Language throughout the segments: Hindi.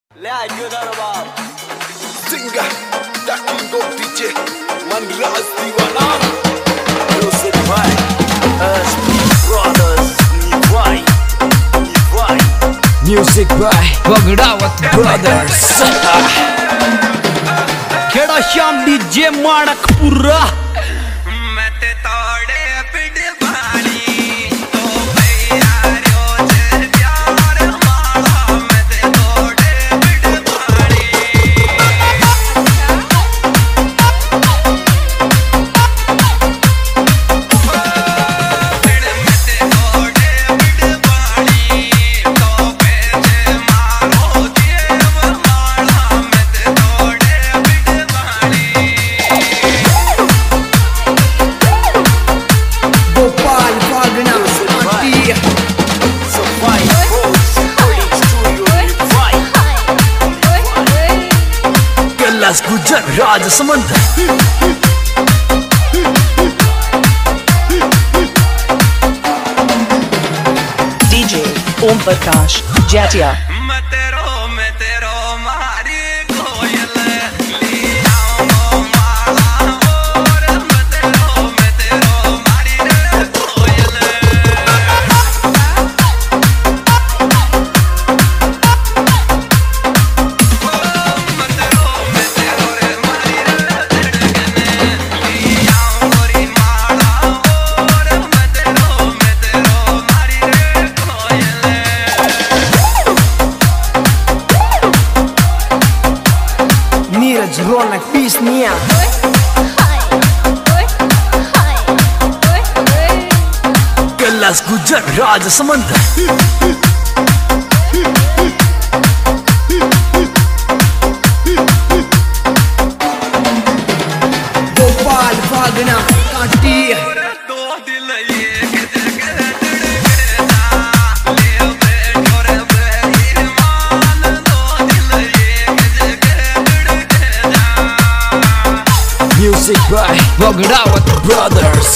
ले आइयो बाप Singer, that king of DJ, man Raz Diwana. Music by Brothers Nivai. Music by Bagdawat Brothers. Kheda Shyam DJ Manakpura Gujar Rajsamand DJ Om Prakash Jatia. Ronak песня Kailash Gujar Rajsamand Gopal Phagna काटी Music by Bagdawat Brothers.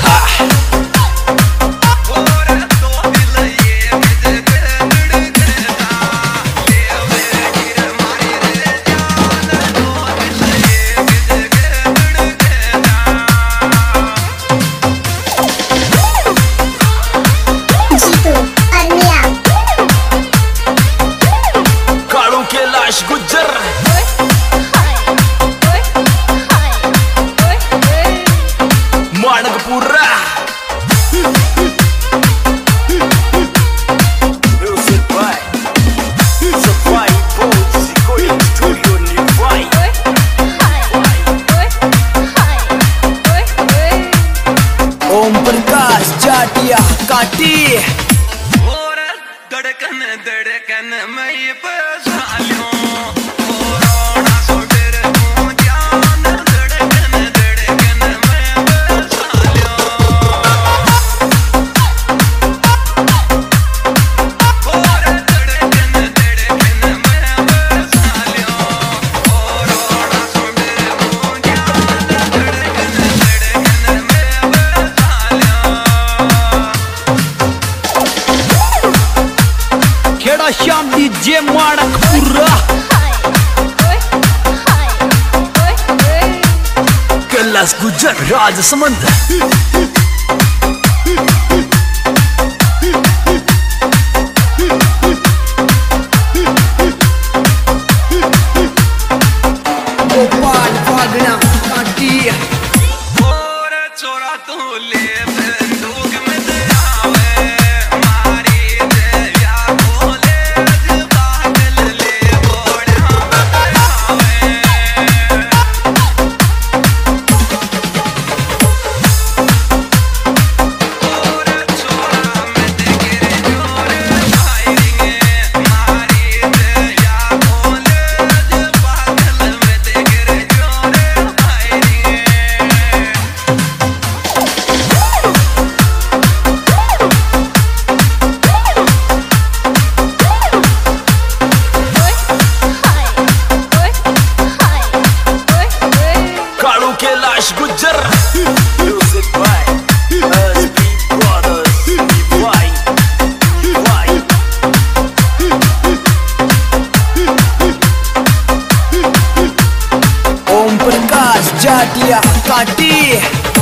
Kalu Kailash गुजर माणकपुरा Music by Safai Boats Recording Studio Nivai. Om Prakash Jatia काटी धड़कन धड़कन मैं बसालियों खेड़ा श्याम डीजे माणकपुरा कैलाश गुजर राजसमंद गोपाल फागना काटी चोरा तू ले बंदूक में दयावे मारी देया बोले पागल ले बोड़ा दयावे जाटिया काटी